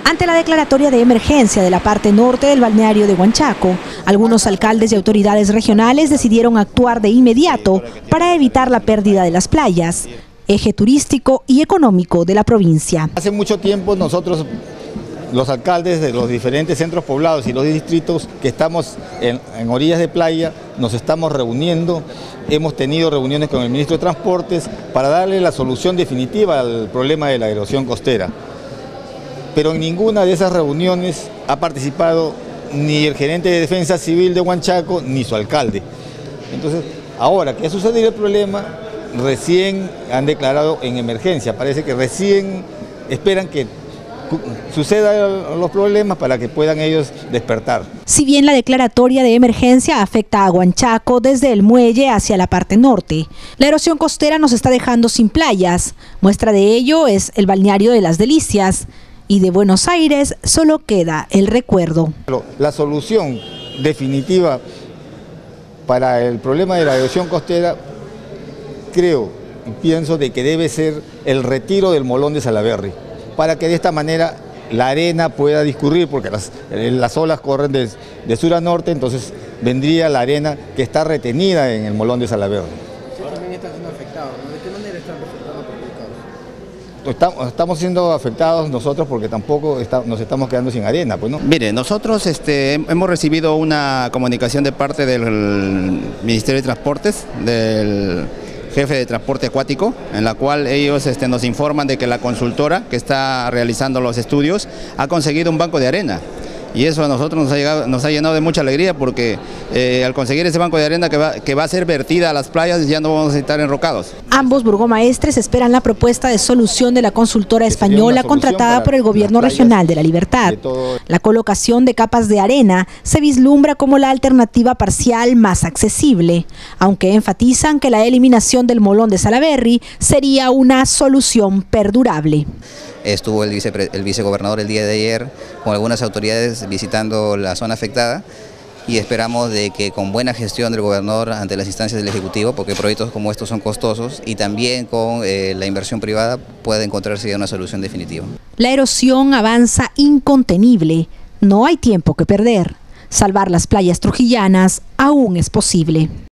Ante la declaratoria de emergencia de la parte norte del balneario de Huanchaco, algunos alcaldes y autoridades regionales decidieron actuar de inmediato para evitar la pérdida de las playas, eje turístico y económico de la provincia. Hace mucho tiempo nosotros, los alcaldes de los diferentes centros poblados y los distritos que estamos en orillas de playa, nos estamos reuniendo, hemos tenido reuniones con el ministro de Transportes para darle la solución definitiva al problema de la erosión costera. Pero en ninguna de esas reuniones ha participado ni el gerente de Defensa Civil de Huanchaco ni su alcalde. Entonces, ahora que ha sucedido el problema, recién han declarado en emergencia. Parece que recién esperan que sucedan los problemas para que puedan ellos despertar. Si bien la declaratoria de emergencia afecta a Huanchaco desde el muelle hacia la parte norte, la erosión costera nos está dejando sin playas. Muestra de ello es el balneario de Las Delicias. Y de Buenos Aires solo queda el recuerdo. La solución definitiva para el problema de la erosión costera, creo y pienso de que debe ser el retiro del molón de Salaberry, para que de esta manera la arena pueda discurrir, porque las olas corren de sur a norte, entonces vendría la arena que está retenida en el molón de Salaberry. También están siendo afectados, ¿no? ¿De qué manera están resultando perjudicados? Estamos siendo afectados nosotros porque tampoco nos estamos quedando sin arena, pues, ¿no? Mire, nosotros hemos recibido una comunicación de parte del Ministerio de Transportes, del jefe de transporte acuático, en la cual ellos nos informan de que la consultora que está realizando los estudios ha conseguido un banco de arena. Y eso a nosotros nos ha llenado de mucha alegría porque al conseguir ese banco de arena que va a ser vertida a las playas ya no vamos a estar enrocados. Ambos burgomaestres esperan la propuesta de solución de la consultora española contratada por el gobierno regional de La Libertad. La colocación de capas de arena se vislumbra como la alternativa parcial más accesible, aunque enfatizan que la eliminación del molón de Salaberry sería una solución perdurable. Estuvo el vicegobernador el día de ayer con algunas autoridades visitando la zona afectada y esperamos de que con buena gestión del gobernador ante las instancias del Ejecutivo, porque proyectos como estos son costosos, y también con la inversión privada pueda encontrarse ya una solución definitiva. La erosión avanza incontenible, no hay tiempo que perder. Salvar las playas trujillanas aún es posible.